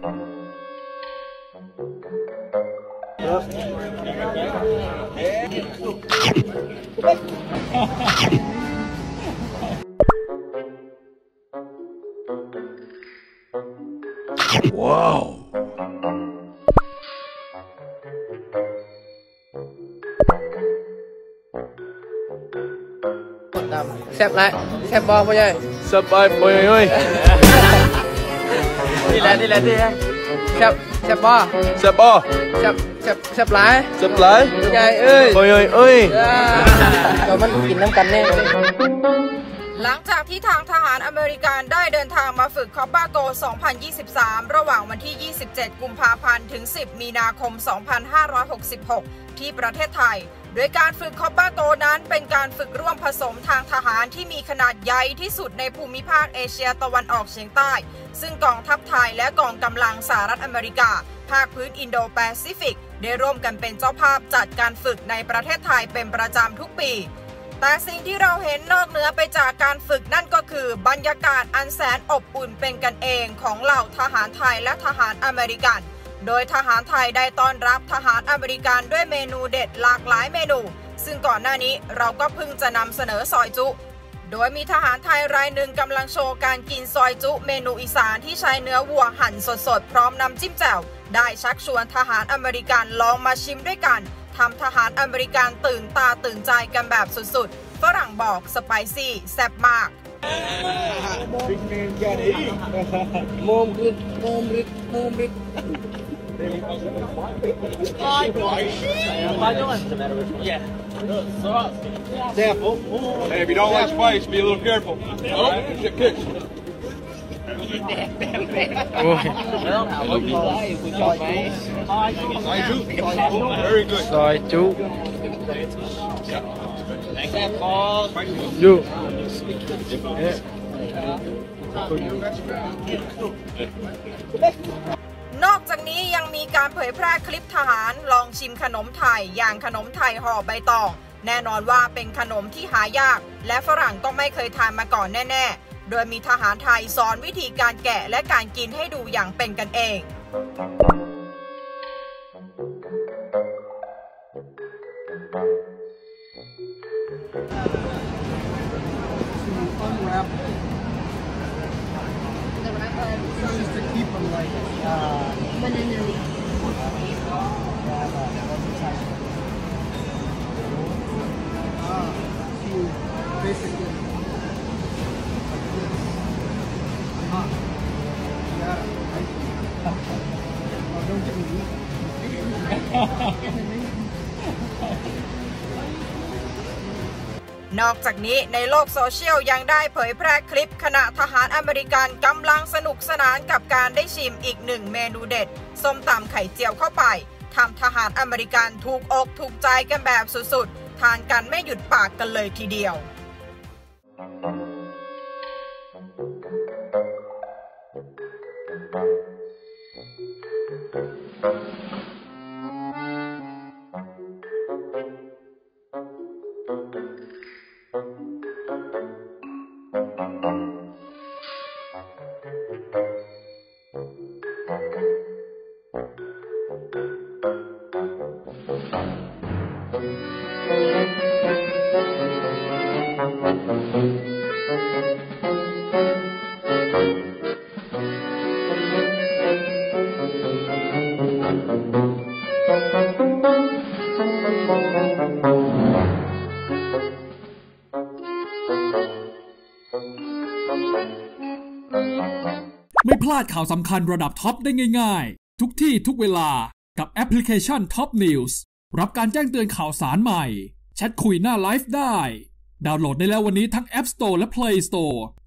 ว้าวแซ่บไรแซ่บบอพ่อใหญ่สบายบ่อยเอ้ยนี่แหละแซ่บบอแซ่บบ่แซ่บไรแซ่บหลายพ่อใหญ่เอ้ยบ่อยเอ้ยเรามันกินน้ำกันแน่หลังจากที่ทางทหารอเมริกันได้เดินทางมาฝึกคอปบาโก 2023 ระหว่างวันที่ 27 กุมภาพันธ์ถึง 10 มีนาคม 2566 ที่ประเทศไทย โดยการฝึกคอปบาโกนั้นเป็นการฝึกร่วมผสมทางทหารที่มีขนาดใหญ่ที่สุดในภูมิภาคเอเชียตะวันออกเฉียงใต้ ซึ่งกองทัพไทยและกองกำลังสหรัฐอเมริกาภาคพื้นอินโดแปซิฟิกได้ร่วมกันเป็นเจ้าภาพจัดการฝึกในประเทศไทยเป็นประจำทุกปีแต่สิ่งที่เราเห็นนอกเหนือไปจากการฝึกนั่นก็คือบรรยากาศอันแสนอบอุ่นเป็นกันเองของเหล่าทหารไทยและทหารอเมริกันโดยทหารไทยได้ต้อนรับทหารอเมริกันด้วยเมนูเด็ดหลากหลายเมนูซึ่งก่อนหน้านี้เราก็เพิ่งจะนำเสนอซอยจุโดยมีทหารไทยรายหนึ่งกำลังโชว์การกินซอยจุเมนูอีสานที่ใช้เนื้อวัวหั่นสดๆพร้อมน้ำจิ้มแจ่วได้ชักชวนทหารอเมริกันลองมาชิมด้วยกันทำทหารอเมริกันตื่นตาตื่นใจกันแบบสุดๆฝรั่งบอกสไปซี่แซ่บมากโมมริด Hey, if you don't like spice, be a little careful. Oh, kick. ซอยจุยูนอกจากนี้ยังมีการเผยแพร่คลิปทหารลองชิมขนมไทยอย่างขนมไทยห่อใบตองแน่นอนว่าเป็นขนมที่หายากและฝรั่งก็ไม่เคยทานมาก่อนแน่ๆโดยมีทหารไทยสอนวิธีการแกะและการกินให้ดูอย่างเป็นกันเอง to keep them like banana leaf. Basically. Oh, don't get me weak. นอกจากนี้ในโลกโซเชียลยังได้เผยแพร่คลิปขณะทหารอเมริกันกำลังสนุกสนานกับการได้ชิมอีกหนึ่งเมนูเด็ดส้มตำไข่เจียวเข้าไปทำทหารอเมริกันถูกอกถูกใจกันแบบสุดๆทานกันไม่หยุดปากกันเลยทีเดียวไม่พลาดข่าวสำคัญระดับท็อปได้ง่ายๆทุกที่ทุกเวลากับแอปพลิเคชัน Top News รับการแจ้งเตือนข่าวสารใหม่แชทคุยหน้าไลฟ์ได้ดาวน์โหลดได้แล้ววันนี้ทั้ง App Store และ Play Store